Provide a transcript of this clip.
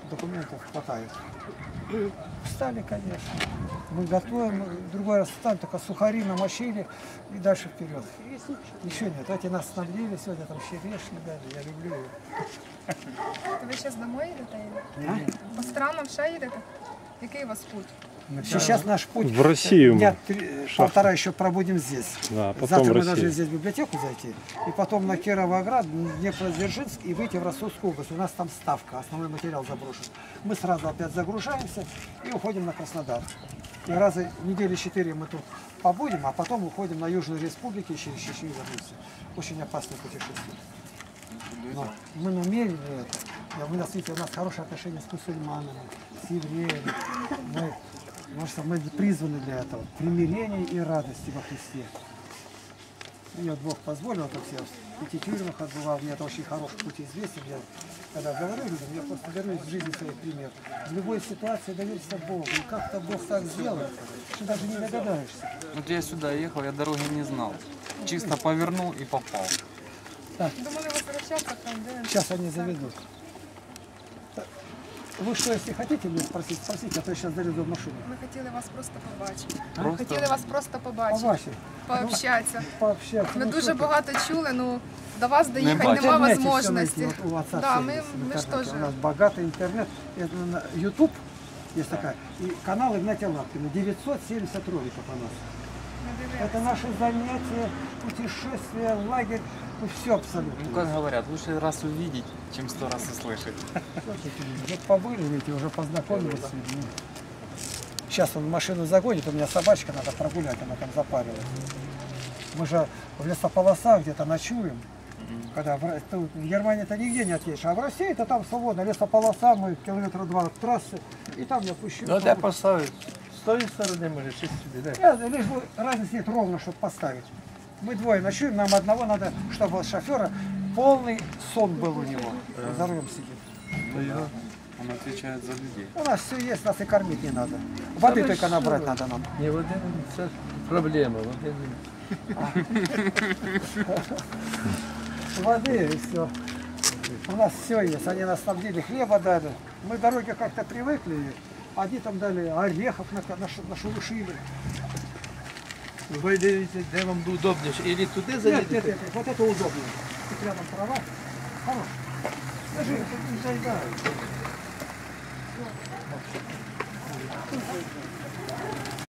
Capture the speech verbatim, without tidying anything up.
документов хватает. Встали, конечно. Мы готовим, другой раз встали, только сухари намочили и дальше вперед. Еще нет, эти нас снабдили сегодня, там черешни дали, я люблю ее. То ви зараз домой їдете? А? По странам ще їдете? Який у вас путь? Сейчас наш путь. В Россию Дня мы. три, полтора еще пробудем здесь. Да, потом Завтра в мы Россию. должны здесь в библиотеку зайти. И потом на Кировоград, Днепродзержинск и выйти в Ростовскую область. У нас там ставка, основной материал заброшен. Мы сразу опять загружаемся и уходим на Краснодар. И раза недели четыре мы тут побудем, а потом уходим на Южную Республику и через Чечню вернемся. Очень опасное путешествие. Но мы намерены это. У нас, видите, у нас хорошие отношения с мусульманами, с евреями. Мы, потому что мы призваны для этого. Примирения и радости во Христе. Мне вот Бог позволил, как я в пяти тюрьмах отбывал, мне это очень хороший путь известен. Я, когда говорю людям, я просто говорю из жизни своих пример. В любой ситуации доверься Богу. И как-то Бог так сделает, что даже не догадаешься. Вот я сюда ехал, я дороги не знал. Чисто повернул и попал. Думали возвращаться там, де? Сейчас они заведут. Вы что, если хотите меня спросить, спросите, а то я сейчас заведу в машину. Ми хотіли вас просто побачити. Просто? Хотіли вас просто побачити, Побачить. пообщатися. Пообщаться. Ми Ну, дуже супер. багато чули, ну до вас доїхати бачу. нема Интернете всё можливості. найти, вот у отца Да, всё ми, есть в ми ж интернете. теж. У нас богатый интернет. Это на YouTube есть такая. И канал Игнатия Лапкина. девятьсот семьдесят роликов у нас. Это наши занятия, путешествия, лагерь. Ну, все абсолютно. Ну, как говорят, лучше раз увидеть, чем сто раз услышать. Уже побыли, видите, уже познакомились с людьми. Сейчас он машину загонит, у меня собачка, надо прогулять, она там запаривается. Мы же в лесополосах где-то ночуем. Когда в, тут в Германии-то нигде не отъедешь, а в России-то там свободно, лесополоса, мы километра два от трассы, и там я пущу. Ну, де поставити? З тої сторони, може, чи сюди, де? Я, лишь бы разницы нет ровно, чтобы поставить. Мы двое ночуем, нам одного надо, чтобы у шофера полный сон был у него. За рулем сидит. Он отвечает за людей. У нас все есть, нас и кормить не надо. Воды вы только что? набрать надо нам. Ні, води, це проблема. Води. Воды и все. У нас все есть. Они нас снабдили, хлеба дали. Мы дороги как-то привыкли. Они там дали орехов на, на, шу- на шелушили. Ви дивіться, де вам удобніше. Ілі туди Нет, заїдете? нет, нет, вот это удобно. Тут рядом трава. Хорош. Даже тут не заедают.